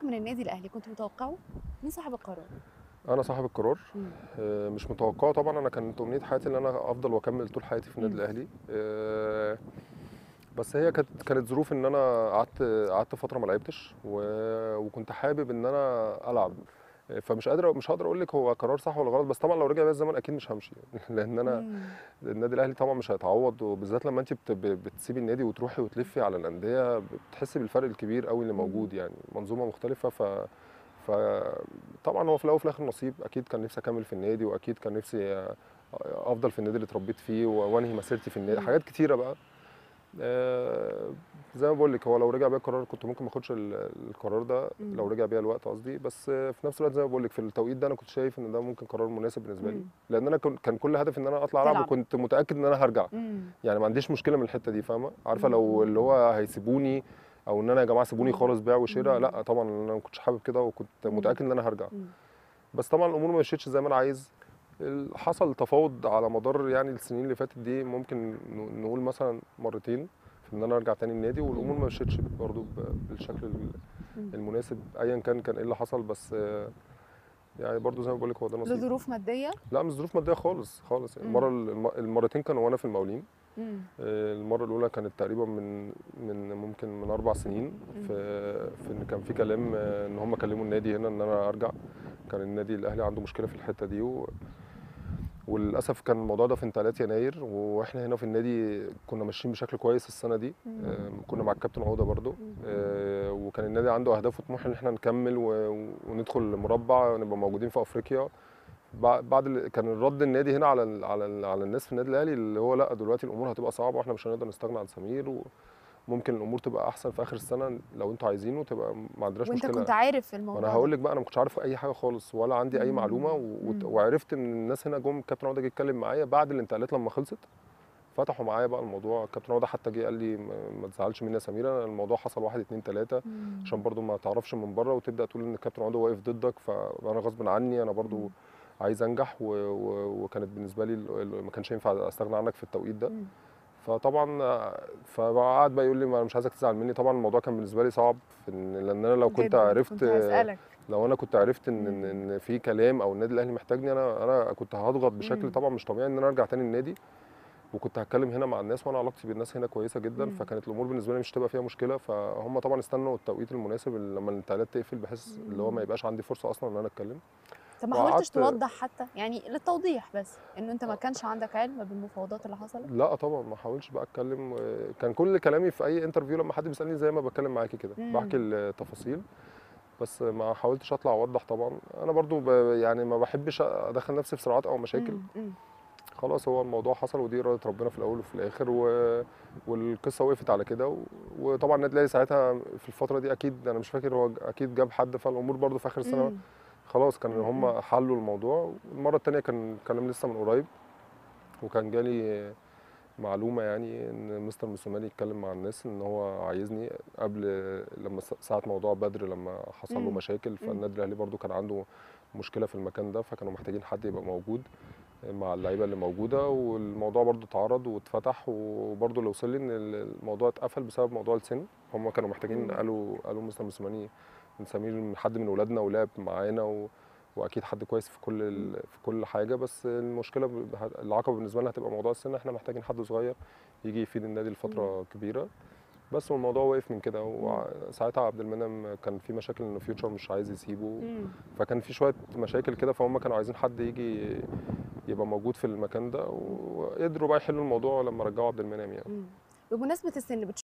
من النادي الاهلي كنت متوقعه؟ مين صاحب القرار؟ انا صاحب القرار. مم. مش متوقعه طبعا. انا كانت امنيه حياتي ان انا افضل واكمل طول حياتي في النادي مم. الاهلي. بس هي كانت ظروف ان انا قعدت فتره ما لعبتش وكنت حابب ان انا العب. مش هقدر اقول لك هو قرار صح ولا غلط، بس طبعا لو رجع بيا الزمن اكيد مش همشي لان انا مم. النادي الاهلي طبعا مش هيتعوض، وبالذات لما انت بتسيبي النادي وتروحي وتلفي على الانديه بتحسي بالفرق الكبير قوي اللي مم. موجود، يعني منظومه مختلفه. فطبعا هو في الاول وفي الاخر نصيب. اكيد كان نفسي اكمل في النادي، واكيد كان نفسي افضل في النادي اللي اتربيت فيه وانهي مسيرتي في النادي. مم. حاجات كتيره بقى. زي ما بقول لك، هو لو رجع بيا القرار كنت ممكن ما اخدش القرار ده، لو مم. رجع بيا الوقت قصدي. بس في نفس الوقت زي ما بقول لك في التوقيت ده انا كنت شايف ان ده ممكن قرار مناسب بالنسبه لي، مم. لان انا كان كل هدفي ان انا اطلع العب، تلعب. وكنت متاكد ان انا هرجع. مم. يعني ما عنديش مشكله من الحته دي، فاهمه؟ عارفه مم. لو اللي هو هيسيبوني او ان انا يا جماعه سيبوني مم. خالص بيع وشراء، مم. لا طبعا انا ما كنتش حابب كده، وكنت مم. متاكد ان انا هرجع. مم. بس طبعا الامور ما مشيتش زي ما انا عايز. حصل تفاوض على مدار يعني السنين اللي فاتت دي، ممكن نقول مثلا مرتين في ان انا ارجع تاني النادي، مم. والامور ما مشيتش برضه بالشكل مم. المناسب. ايا كان ايه اللي حصل، بس يعني برضه زي ما بقول لك هو ده نصيب. لظروف ماديه. لا مش ظروف ماديه خالص خالص. مم. المرتين كانوا وانا في المقاولين. مم. المره الاولى كانت تقريبا ممكن من 4 سنين. مم. في ان كان في كلام ان هم كلموا النادي هنا ان انا ارجع. كان النادي الاهلي عنده مشكله في الحته دي، وللاسف كان الموضوع ده في انتقالات يناير، واحنا هنا في النادي كنا ماشيين بشكل كويس السنه دي. مم. كنا مع الكابتن عوده برضو. مم. وكان النادي عنده اهداف وطموح ان احنا نكمل وندخل المربع ونبقى موجودين في افريقيا. كان الرد النادي هنا على الناس في النادي الاهلي اللي هو لا دلوقتي الامور هتبقى صعبه، واحنا مش هنقدر نستغنى عن سمير، وممكن الامور تبقى احسن في اخر السنه لو انتوا عايزينه تبقى ما عندناش وانت مشكله. كنت عارف وانا الموضوع هقول ده؟ لك بقى، انا ما كنتش عارف اي حاجه خالص ولا عندي اي معلومه، مم. مم. وعرفت ان الناس هنا جم. الكابتن عوده جه يتكلم معايا بعد الانتقالات لما خلصت، فتحوا معايا بقى الموضوع. الكابتن عوده حتى جه قال لي ما تزعلش مني يا سمير، أنا الموضوع حصل 1 2 3، عشان مم. برضو ما تعرفش من بره وتبدا تقول ان الكابتن عوده واقف ضدك. فانا غصب عني انا برضو مم. عايز انجح، وكانت بالنسبه لي ما كانش ينفع استغنى عنك في التوقيت ده. مم. فطبعا فقعد بقى يقول لي ما انا مش عايزك تزعل مني. طبعا الموضوع كان بالنسبه لي صعب لان انا لو كنت جدا عرفت، كنت هسألك. لو انا كنت عرفت ان ان مم. إن في كلام او النادي الاهلي محتاجني، انا كنت هضغط بشكل مم. طبعا مش طبيعي ان انا ارجع تاني النادي. وكنت هتكلم هنا مع الناس، وانا علاقتي بالناس هنا كويسه جدا، مم. فكانت الامور بالنسبه لي مش هتبقى فيها مشكله. فهم طبعا استنوا التوقيت المناسب لما الانتقالات تقفل، بحيث اللي هو ما مم. يبقاش عندي فرصه اصلا ان انا اتكلم. طب ما حاولتش وقعدت. توضح حتى، يعني للتوضيح بس، انه انت ما كانش عندك علم بالمفاوضات اللي حصلت؟ لا طبعا ما حاولش بقى اتكلم. كان كل كلامي في اي انترفيو لما حد بيسالني زي ما بتكلم معاكي كده بحكي مم. التفاصيل. بس ما حاولتش اطلع اوضح طبعا. انا برضو يعني ما بحبش ادخل نفسي في صراعات او مشاكل. مم. مم. خلاص هو الموضوع حصل، ودي اراده ربنا في الاول وفي الاخر، والقصه وقفت على كده. وطبعا النادي الاهلي ساعتها في الفتره دي اكيد انا مش فاكر هو اكيد جاب حد، فالامور برضو في اخر السنه مم. خلاص كان مم. هم حلوا الموضوع. المره الثانيه كان كلام لسه من قريب، وكان جالي معلومه يعني ان مستر موسيماني يتكلم مع الناس ان هو عايزني قبل، لما ساعه موضوع بدر لما حصل له مم. مشاكل. مم. فالنادي الاهلي برضو كان عنده مشكله في المكان ده، فكانوا محتاجين حد يبقى موجود مع اللعيبه اللي موجوده. والموضوع برضو اتعرض واتفتح، وبرضو اللي وصل لي ان الموضوع اتقفل بسبب موضوع السن. هم كانوا محتاجين، مم. قالوا مستر موسيماني من سمير من حد من اولادنا ولعب معانا واكيد حد كويس في مم. في كل حاجه. بس المشكله العقبه بالنسبه لنا هتبقى موضوع السن. احنا محتاجين حد صغير يجي يفيد النادي مم. لفتره كبيره. بس والموضوع وقف من كده. مم. وساعتها عبد المنعم كان في مشاكل ان فيوتشر مش عايز يسيبه، مم. فكان في شويه مشاكل كده. فهم كانوا عايزين حد يجي يبقى موجود في المكان ده، وقدروا بقى يحلوا الموضوع لما رجعوا عبد المنعم يعني. مم. بمناسبة السن